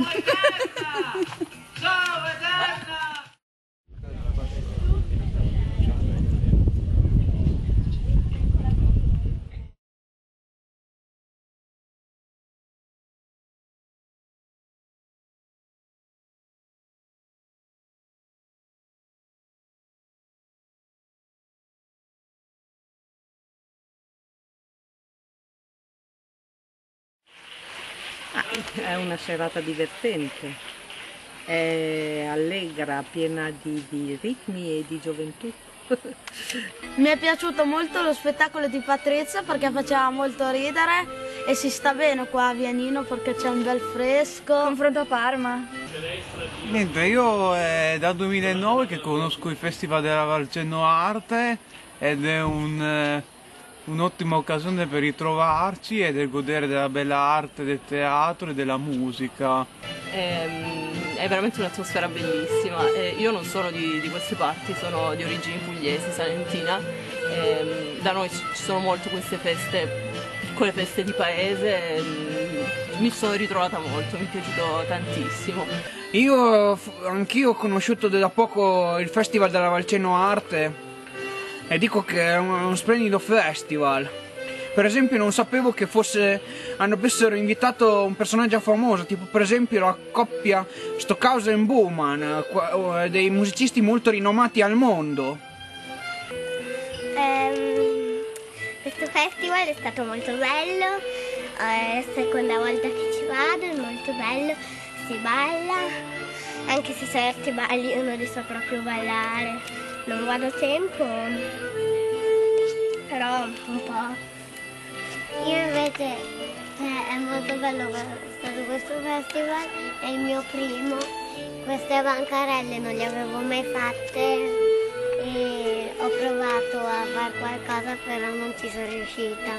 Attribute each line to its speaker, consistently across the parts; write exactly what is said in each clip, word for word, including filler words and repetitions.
Speaker 1: Ciao Eterna!
Speaker 2: Ah, è una serata divertente, è allegra, piena di, di ritmi e di gioventù.
Speaker 3: Mi è piaciuto molto lo spettacolo di Patrizia perché faceva molto ridere e si sta bene qua a Vianino perché c'è un bel fresco.
Speaker 4: Confronto a Parma.
Speaker 5: Niente, io è dal duemilanove che conosco il Festival della Valcenno Arte ed è un... Eh, un'ottima occasione per ritrovarci e del godere della bella arte, del teatro e della musica.
Speaker 6: È, è veramente un'atmosfera bellissima. Eh, io non sono di, di queste parti, sono di origini pugliesi, salentina. Eh, da noi ci sono molto queste feste, piccole feste di paese. Eh, mi sono ritrovata molto, mi è piaciuto tantissimo.
Speaker 7: Io anch'io ho conosciuto da poco il Festival della Valcenno Arte e dico che è un, un splendido festival. Per esempio non sapevo che fosse hanno avessero invitato un personaggio famoso, tipo per esempio la coppia Stockhausen Bowman, dei musicisti molto rinomati al mondo.
Speaker 8: Um, questo festival è stato molto bello, è la seconda volta che ci vado, è molto bello, si balla, anche se certi balli io non riesco proprio a ballare. Non vado a tempo, però un po'. Io invece cioè, è molto bello stato questo festival, è il mio primo. Queste bancarelle non le avevo mai fatte e ho provato a fare qualcosa però non ci sono riuscita.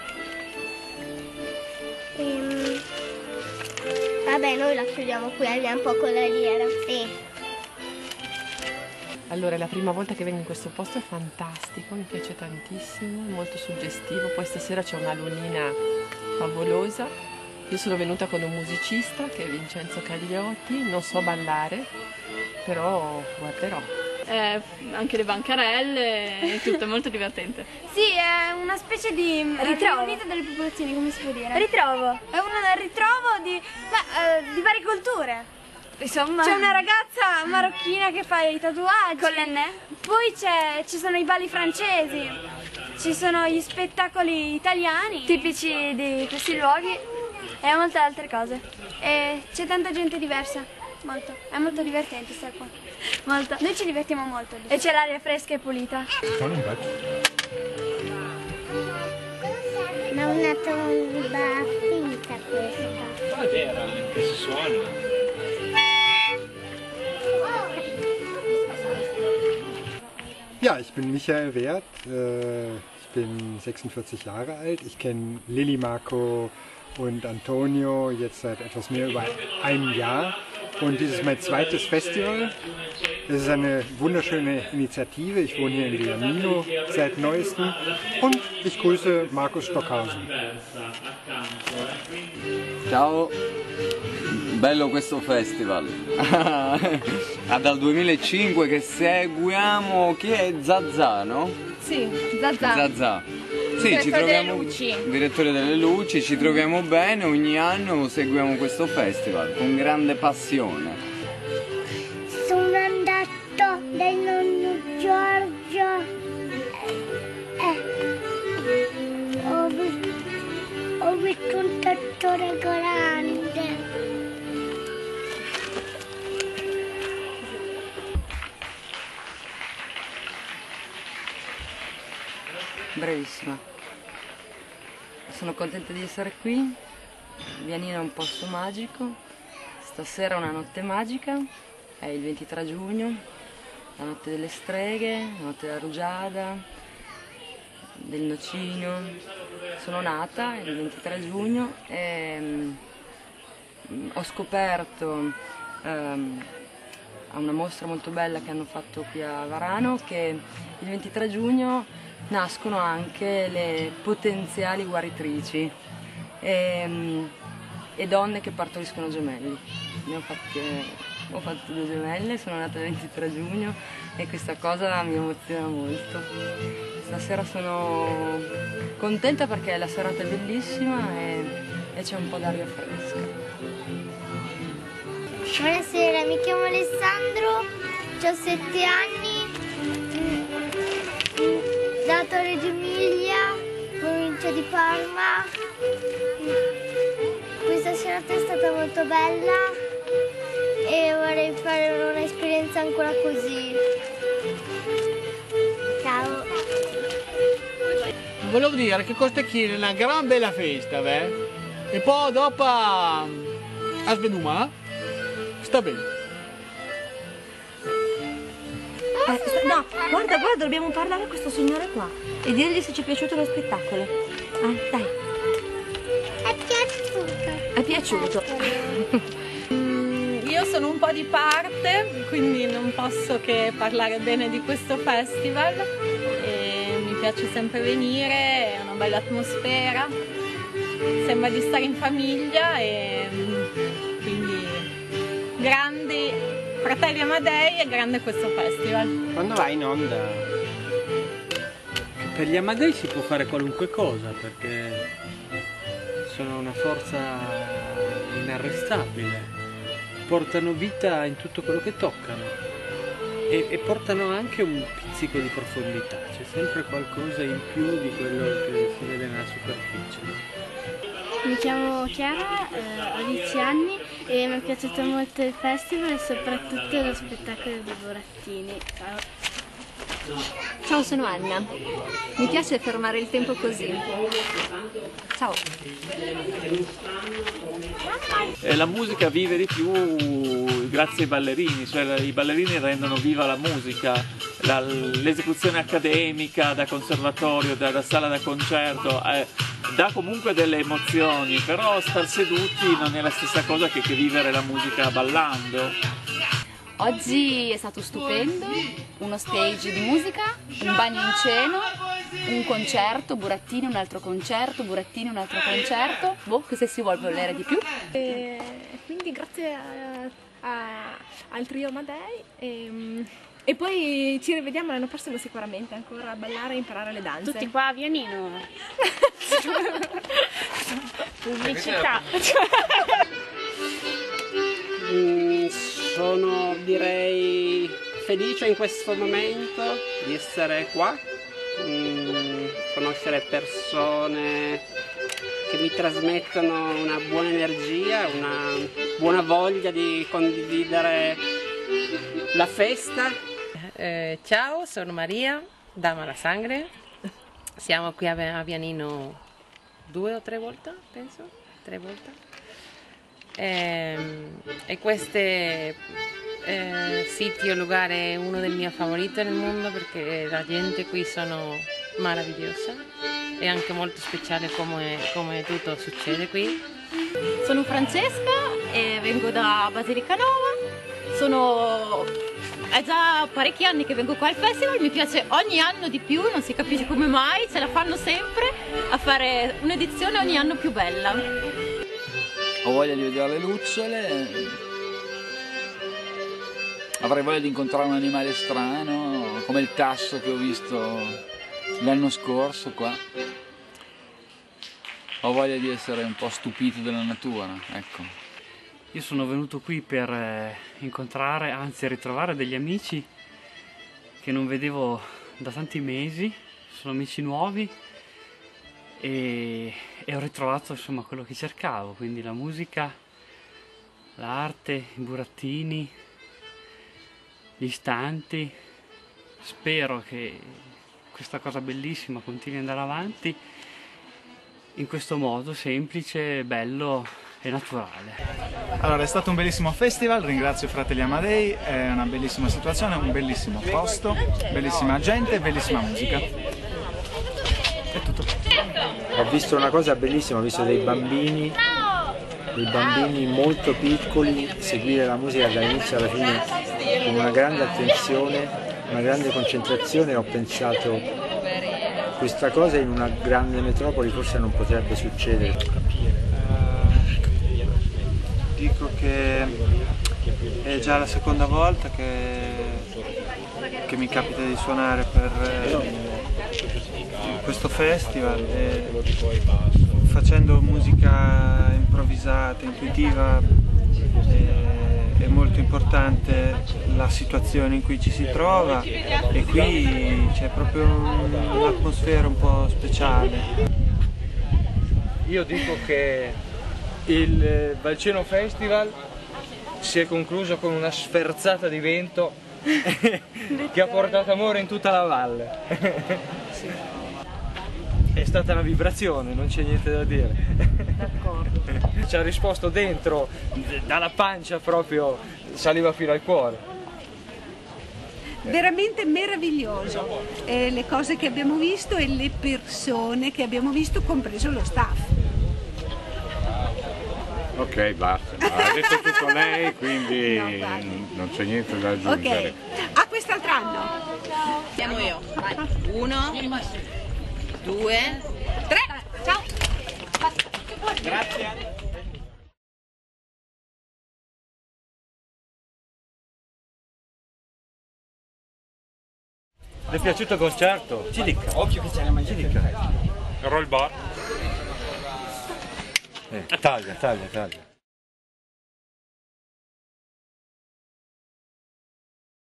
Speaker 8: E, vabbè, noi la chiudiamo qui, andiamo un po' con la liera, sì.
Speaker 6: Allora, è la prima volta che vengo in questo posto, è fantastico, mi piace tantissimo, è molto suggestivo. Poi stasera c'è una lunina favolosa. Io sono venuta con un musicista che è Vincenzo Cagliotti, non so ballare, però guarderò.
Speaker 4: Eh, anche le bancarelle, è tutto molto divertente.
Speaker 3: Sì, è una specie di
Speaker 4: Ritrovo.
Speaker 3: riunita delle popolazioni, come si può dire?
Speaker 4: Ritrovo.
Speaker 3: È un ritrovo di, beh, eh, di varie culture.
Speaker 4: Insomma,
Speaker 3: C'è una ragazza marocchina che fa i tatuaggi.
Speaker 4: con l'N?
Speaker 3: Poi c'è, ci sono i balli francesi, ci sono gli spettacoli italiani
Speaker 4: tipici di questi luoghi e molte altre cose.
Speaker 3: e c'è tanta gente diversa, molto. È molto divertente stare qua.
Speaker 4: Molto.
Speaker 3: Noi ci divertiamo molto.
Speaker 4: E c'è l'aria fresca e pulita.
Speaker 8: Ma una tomba finta questa.
Speaker 1: Ma è vera, che si suona.
Speaker 9: Ja, ich bin Michael Wert, ich bin sechsundvierzig Jahre alt. Ich kenne Lilly, Marco und Antonio jetzt seit etwas mehr über einem Jahr. Und dies ist mein zweites Festival. Es ist eine wunderschöne Initiative. Ich wohne hier in Vianino seit neuestem und ich grüße Markus Stockhausen.
Speaker 10: Ciao, bello questo festival. È dal duemilacinque che seguiamo, chi è? Zazà, no?
Speaker 4: Sì, Zazà.
Speaker 10: Zazà. Sì,
Speaker 4: Direttore
Speaker 10: ci troviamo,
Speaker 4: delle luci.
Speaker 10: direttore delle luci, ci troviamo bene, ogni anno seguiamo questo festival con grande passione.
Speaker 8: Sono andato dal nonno Giorgio, eh, ho, visto, ho visto un trattore grande.
Speaker 2: Bravissima. Sono contenta di essere qui. Vianino è un posto magico. Stasera è una notte magica, è il ventitré giugno, la notte delle streghe, la notte della rugiada, del nocino. Sono nata il ventitré giugno e um, ho scoperto um, a una mostra molto bella che hanno fatto qui a Varano che il ventitré giugno nascono anche le potenziali guaritrici. E, e donne che partoriscono gemelli. Ne ho fatte, ho fatto due gemelle, sono nata il ventitré giugno e questa cosa mi emoziona molto. Stasera sono contenta perché la serata è bellissima e, e c'è un po' d'aria fresca.
Speaker 8: Buonasera, mi chiamo Alessandro, ho sette anni, da Torre di Emilia, provincia di Parma. Questa serata è stata molto bella e vorrei fare un'esperienza ancora così. Ciao!
Speaker 11: Volevo dire che questa qui è una gran bella festa, beh? E poi dopo a Sveduma sta bene.
Speaker 12: Eh, no, guarda, guarda, dobbiamo parlare a questo signore qua e dirgli se ci è piaciuto lo spettacolo. Eh, dai.
Speaker 8: È piaciuto.
Speaker 12: È piaciuto.
Speaker 6: Io sono un po' di parte, quindi non posso che parlare bene di questo festival. E mi piace sempre venire, è una bella atmosfera, sembra di stare in famiglia e quindi grandi Fratelli Amadei e grande questo festival.
Speaker 13: Quando vai in onda? Per gli Amadei si può fare qualunque cosa perché sono una forza inarrestabile. Portano vita in tutto quello che toccano e, e portano anche un pizzico di profondità, c'è sempre qualcosa in più di quello che si vede nella superficie.
Speaker 14: Mi chiamo Chiara, eh, ho dieci anni e mi è piaciuto molto il festival e soprattutto lo spettacolo di Burattini. Ciao.
Speaker 12: Ciao, sono Anna. Mi piace fermare il tempo così. Ciao.
Speaker 15: E la musica vive di più grazie ai ballerini, cioè i ballerini rendono viva la musica, la, l'esecuzione accademica da conservatorio, da, da sala da concerto, eh, dà comunque delle emozioni, però star seduti non è la stessa cosa che, che vivere la musica ballando.
Speaker 16: Oggi è stato stupendo, uno stage di musica, un bagno in cielo, un concerto, Burattini, un altro concerto, Burattini, un altro concerto. Boh, cosa si vuole volere di più?
Speaker 17: E quindi grazie a, a, al trio Amadei e, e poi ci rivediamo l'anno prossimo sicuramente ancora a ballare e imparare le danze.
Speaker 14: Tutti qua a Vianino. Pubblicità.
Speaker 13: Mm, sono direi felice in questo momento di essere qua, mm, conoscere persone che mi trasmettono una buona energia, una buona voglia di condividere la festa.
Speaker 18: Eh, ciao, sono Maria da Malasangre, siamo qui a Vianino due o tre volte, penso, tre volte. E, e questo eh, sito o lugar è uno dei miei favoriti nel mondo perché la gente qui sono meravigliosa e anche molto speciale come, come tutto succede qui.
Speaker 16: Sono Francesca e vengo da Basilicanova, sono è già parecchi anni che vengo qua al festival, mi piace ogni anno di più, non si capisce come mai, ce la fanno sempre a fare un'edizione ogni anno più bella.
Speaker 19: Ho voglia di vedere le lucciole, avrei voglia di incontrare un animale strano, come il tasso che ho visto l'anno scorso qua. Ho voglia di essere un po' stupito della natura, ecco.
Speaker 20: Io sono venuto qui per eh, incontrare, anzi ritrovare degli amici che non vedevo da tanti mesi, sono amici nuovi. E, e ho ritrovato insomma quello che cercavo, quindi la musica, l'arte, i burattini, gli istanti. Spero che questa cosa bellissima continui ad andare avanti in questo modo semplice, bello e naturale.
Speaker 21: Allora, è stato un bellissimo festival, ringrazio i Fratelli Amadei, è una bellissima situazione, un bellissimo posto, bellissima gente, bellissima musica. È tutto.
Speaker 22: Ho visto una cosa bellissima, ho visto dei bambini, dei bambini molto piccoli seguire la musica dall'inizio alla fine con una grande attenzione, una grande concentrazione. Ho pensato, questa cosa in una grande metropoli forse non potrebbe succedere.
Speaker 13: dico che è già la seconda volta che, che mi capita di suonare per eh, questo festival e facendo musica improvvisata, intuitiva, è, è molto importante la situazione in cui ci si trova e qui c'è proprio un'atmosfera un po' speciale.
Speaker 5: Io dico che il Valceno Festival si è concluso con una sferzata di vento che ha portato amore in tutta la valle. È stata una vibrazione, non c'è niente da dire.
Speaker 12: D'accordo.
Speaker 5: Ci ha risposto dentro, dalla pancia proprio, saliva fino al cuore.
Speaker 7: Veramente meraviglioso, eh, le cose che abbiamo visto e le persone che abbiamo visto, compreso lo staff.
Speaker 23: Ok, basta, ha detto tutto lei, quindi no, non c'è niente da aggiungere.
Speaker 7: Ok, a quest'altro anno.
Speaker 16: Siamo io. Vai. Uno, due, tre. Ciao.
Speaker 23: Grazie.
Speaker 5: Le è piaciuto il concerto? Ci dica.
Speaker 23: Occhio che c'è la maglia.
Speaker 5: Ci dica.
Speaker 23: Roll bar.
Speaker 5: Eh, taglia, taglia, taglia.